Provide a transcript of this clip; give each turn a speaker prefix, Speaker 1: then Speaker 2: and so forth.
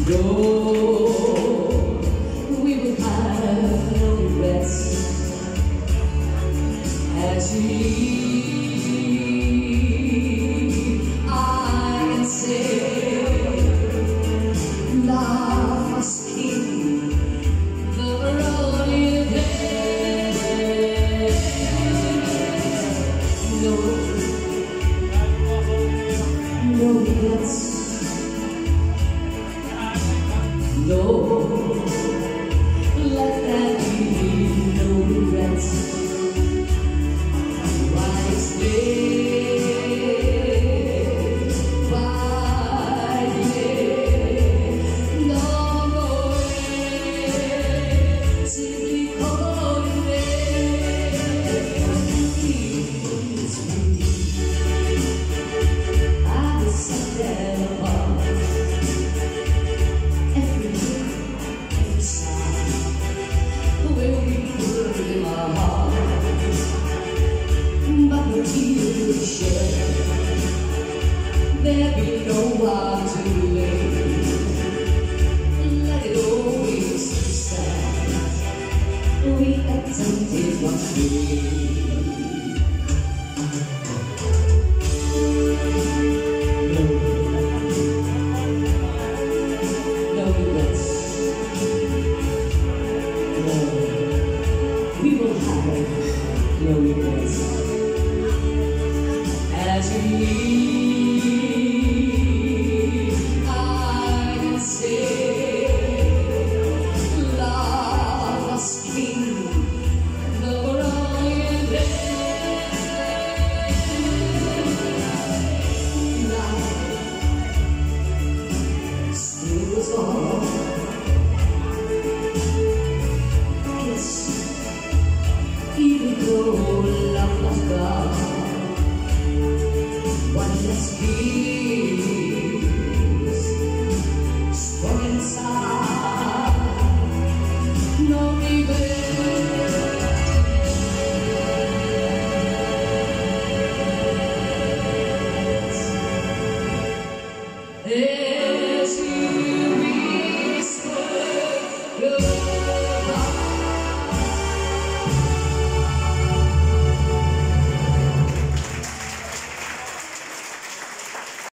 Speaker 1: No, we will have no regrets as we leave. I can say love must keep the road you take. No regrets. No, let that be no regrets. Why stay by no more simply calling I was set there apart. Will be put in my heart, but the tears shed, there be no one to blame. Let it always be said, we attempted once again.